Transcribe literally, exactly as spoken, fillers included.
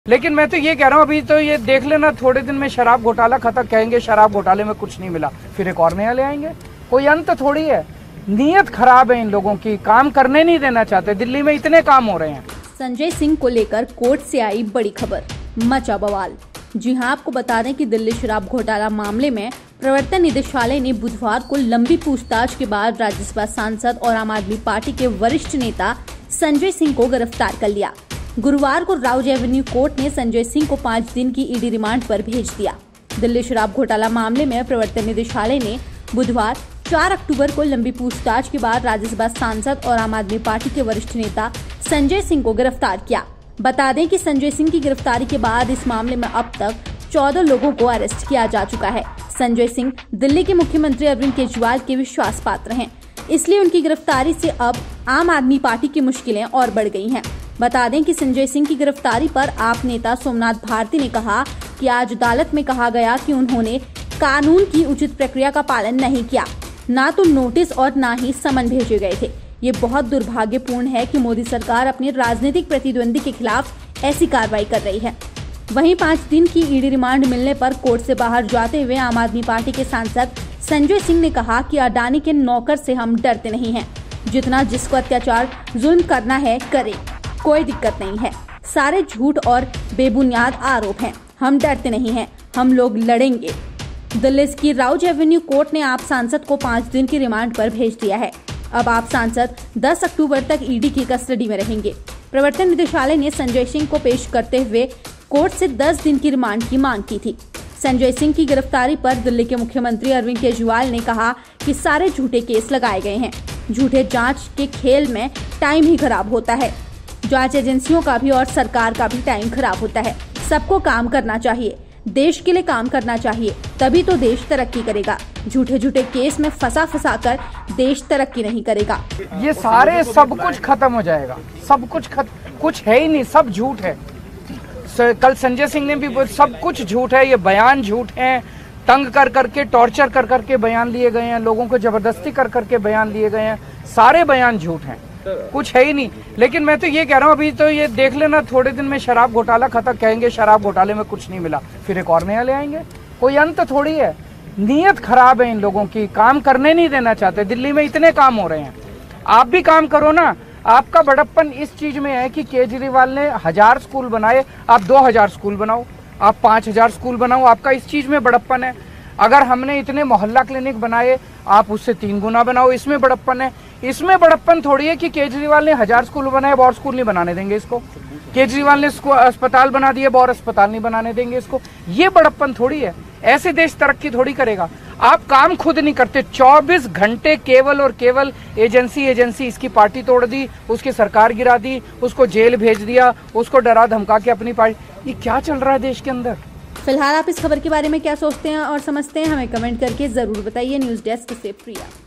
लेकिन मैं तो ये कह रहा हूँ, अभी तो ये देख लेना, थोड़े दिन में शराब घोटाला खत्म, कहेंगे शराब घोटाले में कुछ नहीं मिला, फिर एक और नया ले आएंगे। कोई अंत थोड़ी है। नीयत खराब है इन लोगों की, काम करने नहीं देना चाहते। दिल्ली में इतने काम हो रहे हैं। संजय सिंह को लेकर कोर्ट से आई बड़ी खबर, मचा बवाल। जी हां, आपको बता दें कि दिल्ली शराब घोटाला मामले में प्रवर्तन निदेशालय ने बुधवार को लंबी पूछताछ के बाद राज्यसभा सांसद और आम आदमी पार्टी के वरिष्ठ नेता संजय सिंह को गिरफ्तार कर लिया। गुरुवार को राउज एवेन्यू कोर्ट ने संजय सिंह को पाँच दिन की ईडी रिमांड पर भेज दिया। दिल्ली शराब घोटाला मामले में प्रवर्तन निदेशालय ने बुधवार चार अक्टूबर को लंबी पूछताछ के बाद राज्यसभा सांसद और आम आदमी पार्टी के वरिष्ठ नेता संजय सिंह को गिरफ्तार किया। बता दें कि संजय सिंह की गिरफ्तारी के बाद इस मामले में अब तक चौदह लोगों को अरेस्ट किया जा चुका है। संजय सिंह दिल्ली के मुख्यमंत्री अरविंद केजरीवाल के विश्वास पात्र हैं, इसलिए उनकी गिरफ्तारी से अब आम आदमी पार्टी की मुश्किलें और बढ़ गई हैं। बता दें कि संजय सिंह की गिरफ्तारी पर आप नेता सोमनाथ भारती ने कहा कि आज अदालत में कहा गया कि उन्होंने कानून की उचित प्रक्रिया का पालन नहीं किया, ना तो नोटिस और ना ही समन भेजे गए थे। ये बहुत दुर्भाग्यपूर्ण है कि मोदी सरकार अपने राजनीतिक प्रतिद्वंदी के खिलाफ ऐसी कार्रवाई कर रही है। वहीं पाँच दिन की ईडी रिमांड मिलने पर कोर्ट से बाहर जाते हुए आम आदमी पार्टी के सांसद संजय सिंह ने कहा कि अडानी के नौकर से हम डरते नहीं हैं। जितना जिसको अत्याचार जुल्म करना है करे, कोई दिक्कत नहीं है। सारे झूठ और बेबुनियाद आरोप हैं। हम डरते नहीं हैं, हम लोग लड़ेंगे। दिल्ली की राउज एवेन्यू कोर्ट ने आप सांसद को पाँच दिन की रिमांड पर भेज दिया है। अब आप सांसद दस अक्टूबर तक ईडी की कस्टडी में रहेंगे। प्रवर्तन निदेशालय ने संजय सिंह को पेश करते हुए कोर्ट से दस दिन की रिमांड की मांग की थी। संजय सिंह की गिरफ्तारी पर दिल्ली के मुख्यमंत्री अरविंद केजरीवाल ने कहा कि सारे झूठे केस लगाए गए हैं। झूठे जांच के खेल में टाइम ही खराब होता है। जांच एजेंसियों का भी और सरकार का भी टाइम खराब होता है। सबको काम करना चाहिए, देश के लिए काम करना चाहिए, तभी तो देश तरक्की करेगा। झूठे झूठे केस में फंसा फंसा कर देश तरक्की नहीं करेगा। ये सारे सब कुछ खत्म हो जाएगा। सब कुछ खत्म, कुछ है ही नहीं, सब झूठ है। कल संजय सिंह ने भी, सब कुछ झूठ है। ये बयान झूठ है, तंग कर करके, टॉर्चर कर करके बयान लिए गए हैं, लोगों को जबरदस्ती कर करके बयान लिए गए हैं। सारे बयान झूठ हैं, कुछ है ही नहीं। लेकिन मैं तो ये कह रहा हूँ, अभी तो ये देख लेना, थोड़े दिन में शराब घोटाला खत्म, कहेंगे शराब घोटाले में कुछ नहीं मिला, फिर एक और नया ले आएंगे। कोई अंत थोड़ी है। नीयत खराब है इन लोगों की, काम करने नहीं देना चाहते। दिल्ली में इतने काम हो रहे हैं, आप भी काम करो ना। आपका बड़प्पन इस चीज में है कि केजरीवाल ने हजार स्कूल बनाए, आप दो हजार स्कूल बनाओ, आप पांच हजार स्कूल बनाओ। आपका इस चीज में बड़प्पन है। अगर हमने इतने मोहल्ला क्लिनिक बनाए, आप उससे तीन गुना बनाओ, इसमें बड़प्पन है। इसमें बड़प्पन थोड़ी है कि केजरीवाल ने हजार स्कूल बनाए, और स्कूल नहीं बनाने देंगे इसको। केजरीवाल ने अस्पताल बना दिए, और अस्पताल नहीं बनाने देंगे इसको। ये बड़प्पन थोड़ी है। ऐसे देश तरक्की थोड़ी करेगा। आप काम खुद नहीं करते। चौबीस घंटे केवल और केवल एजेंसी एजेंसी इसकी पार्टी तोड़ दी, उसकी सरकार गिरा दी, उसको जेल भेज दिया, उसको डरा धमका के अपनी पार्टी। ये क्या चल रहा है देश के अंदर? फिलहाल आप इस खबर के बारे में क्या सोचते हैं और समझते हैं, हमें कमेंट करके जरूर बताइए। न्यूज डेस्क से प्रिया।